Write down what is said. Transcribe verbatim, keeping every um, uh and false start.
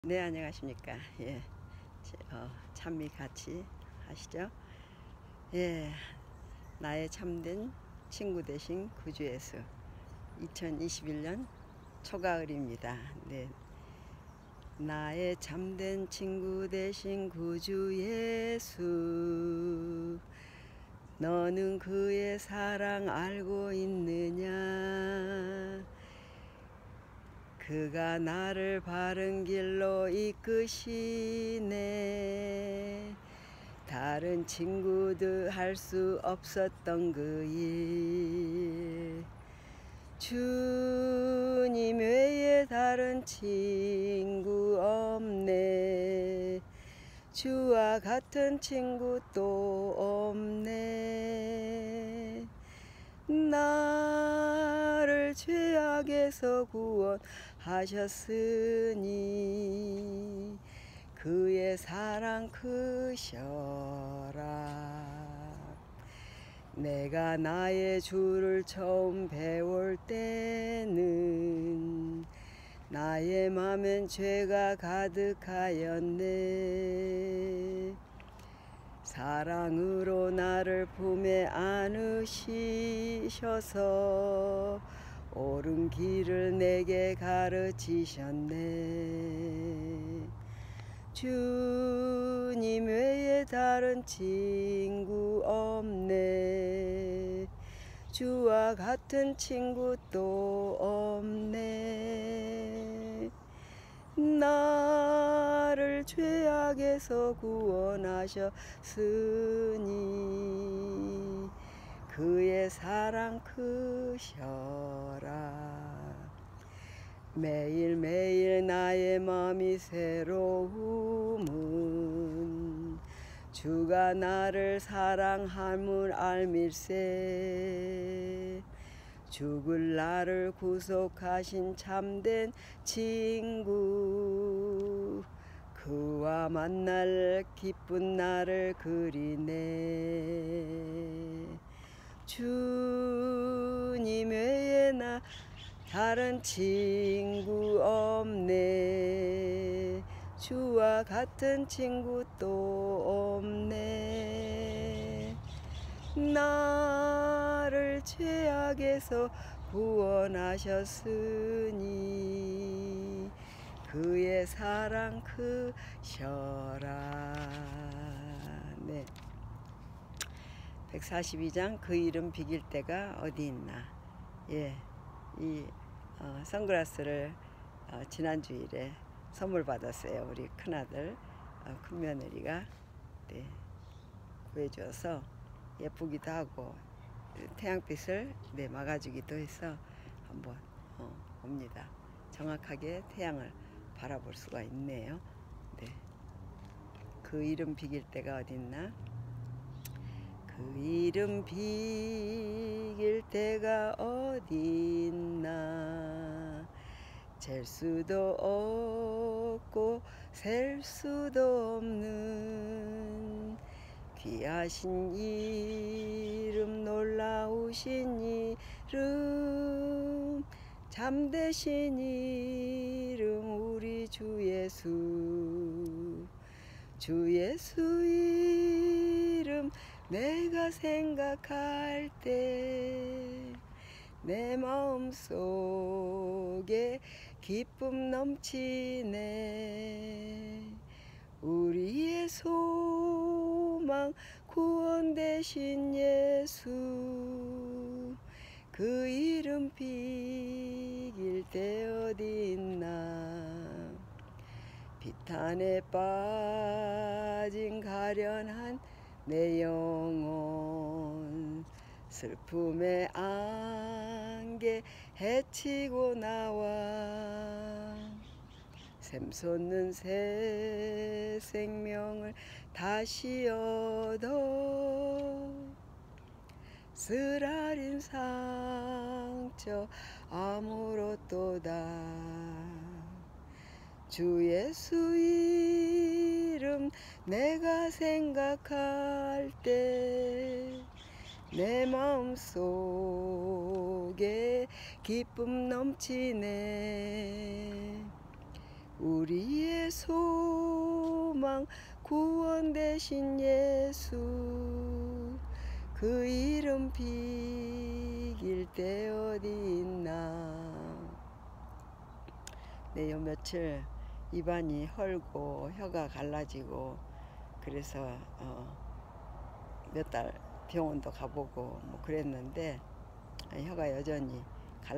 네, 안녕하십니까. 예, 어, 찬미 같이 하시죠. 예, 나의 참된 친구 되신 구주 예수. 이천이십일 년 초가을입니다. 네, 나의 참된 친구 되신 구주 예수, 너는 그의 사랑 알고 있느냐? 그가 나를 바른 길로 이끄시네. 다른 친구들 할 수 없었던 그 일, 주님 외에 다른 친구 없네. 주와 같은 친구 또 없네. 나를 죄악에서 구원하셨으니 그의 사랑 크셔라. 내가 나의 주를 처음 배울 때는 나의 맘엔 죄가 가득하였네. 사랑으로 나를 품에 안으시셔서 옳은 길을 내게 가르치셨네. 주님 외에 다른 친구 없네. 주와 같은 친구 또 없네. 나를 죄악에서 구원하셨으니 그의 사랑 크셔라. 매일매일 나의 마음이 새로움은 주가 나를 사랑함을 알밀세. 죽을 나를 구속하신 참된 친구, 그와 만날 기쁜 나를 그리네. 주님 외에 나 다른 친구 없네. 주와 같은 친구 또 없네. 나를 죄악에서 구원하셨으니 그의 사랑 크셔라. 네. 백사십이 장 그 이름 비길 때가 어디 있나. 예, 이 어, 선글라스를 어, 지난 주일에 선물 받았어요. 우리 큰아들, 어, 큰며느리가 네, 구해줘서 예쁘기도 하고 태양빛을 네, 막아주기도 해서 한번 어, 봅니다. 정확하게 태양을 바라볼 수가 있네요. 네. 그 이름 비길 때가 어딨나? 그 이름 비길 때가 어딨나? 잴 수도 없고 셀 수도 없는 귀하신 이름, 놀라우신 이름, 잠대신 이름, 우리 주 예수. 주 예수 이름 내가 생각할 때 내 마음속에 기쁨 넘치네. 우리의 소망 구원 되신 예수, 그 이름 비길 때 어디 있나. 비탄에 빠진 가련한 내 영혼, 슬픔의 안개 헤치고 나와 샘솟는 새 생명을 다시 얻어 쓰라린 상처 아물었도다. 주 예수 이름 내가 생각할 때 내 마음속에 기쁨 넘치네. 우리의 소망 구원 되신 예수 그 이름 비길 때 어디 있나. 네, 요 며칠 입안이 헐고 혀가 갈라지고 그래서 어, 몇 달 병원도 가보고 뭐 그랬는데 혀가 여전히